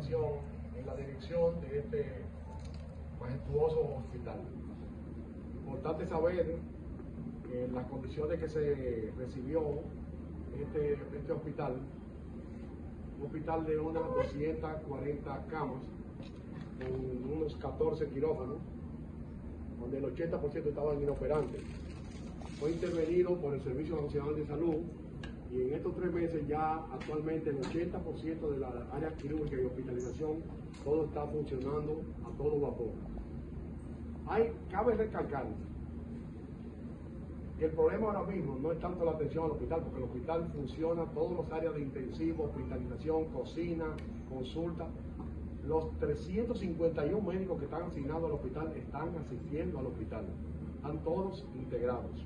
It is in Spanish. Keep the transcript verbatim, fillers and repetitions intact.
participación en la dirección de este majestuoso hospital. Importante saber que las condiciones que se recibió este, este hospital, un hospital de unas doscientas cuarenta camas, con unos catorce quirófanos, donde el ochenta por ciento estaban inoperantes. Fue intervenido por el Servicio Nacional de Salud y en estos tres meses ya actualmente el ochenta por ciento de las áreas quirúrgicas y hospitalización todo está funcionando a todo vapor. Hay, cabe recalcar que el problema ahora mismo no es tanto la atención al hospital, porque el hospital funciona, todas las áreas de intensivo, hospitalización, cocina, consulta. Los trescientos cincuenta y uno médicos que están asignados al hospital están asistiendo al hospital, están todos integrados.